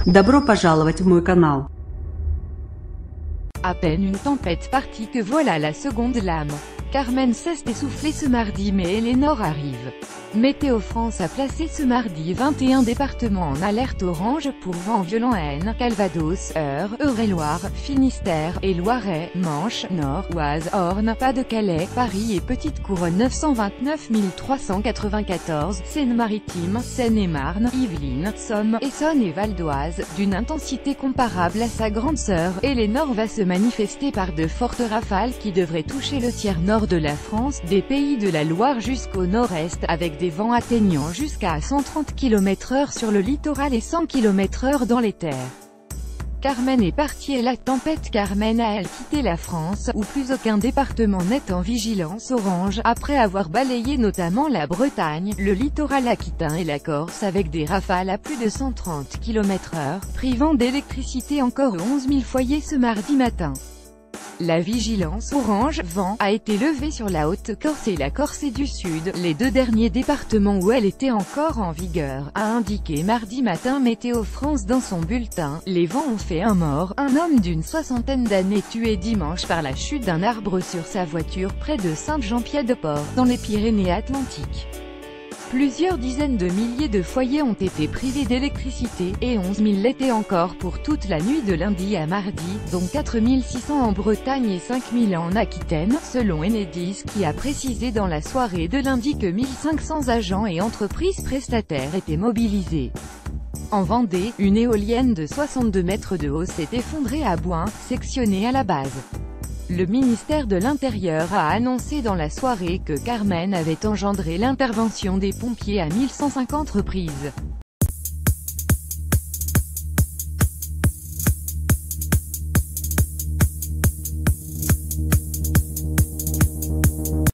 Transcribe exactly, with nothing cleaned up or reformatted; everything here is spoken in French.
Добро пожаловать в мой канал. À peine une tempête partie que voilà la seconde lame. Carmen cesse d'essouffler ce mardi mais Eleanor arrive. Météo France a placé ce mardi vingt et un départements en alerte orange pour vent violent Aisne, Calvados, Eure, Eure-et-Loire, Finistère et Loiret, Manche, Nord, Oise, Orne, Pas-de-Calais, Paris et Petite Couronne neuf cent vingt-neuf mille trois cent quatre-vingt-quatorze, Seine-Maritime, Seine-et-Marne, Yvelines, Somme, Essonne et Val d'Oise, d'une intensité comparable à sa grande sœur, Eleanor va se manifester par de fortes rafales qui devraient toucher le tiers nord de la France, des pays de la Loire jusqu'au nord-est, avec des vents atteignant jusqu'à cent trente kilomètres heure sur le littoral et cent kilomètres heure dans les terres. Carmen est partie et la tempête Carmen a elle quitté la France, où plus aucun département n'est en vigilance orange, après avoir balayé notamment la Bretagne, le littoral aquitain et la Corse avec des rafales à plus de cent trente kilomètres heure, privant d'électricité encore onze mille foyers ce mardi matin. La vigilance orange vent a été levée sur la Haute-Corse et la Corse du Sud, les deux derniers départements où elle était encore en vigueur, a indiqué mardi matin Météo France dans son bulletin. Les vents ont fait un mort, un homme d'une soixantaine d'années tué dimanche par la chute d'un arbre sur sa voiture près de Saint-Jean-Pied-de-Port, dans les Pyrénées-Atlantiques. Plusieurs dizaines de milliers de foyers ont été privés d'électricité, et onze mille l'étaient encore pour toute la nuit de lundi à mardi, dont quatre mille six cents en Bretagne et cinq mille en Aquitaine, selon Enedis qui a précisé dans la soirée de lundi que mille cinq cents agents et entreprises prestataires étaient mobilisés. En Vendée, une éolienne de soixante-deux mètres de haut s'est effondrée à Boin, sectionnée à la base. Le ministère de l'Intérieur a annoncé dans la soirée que Carmen avait engendré l'intervention des pompiers à mille cent cinquante reprises.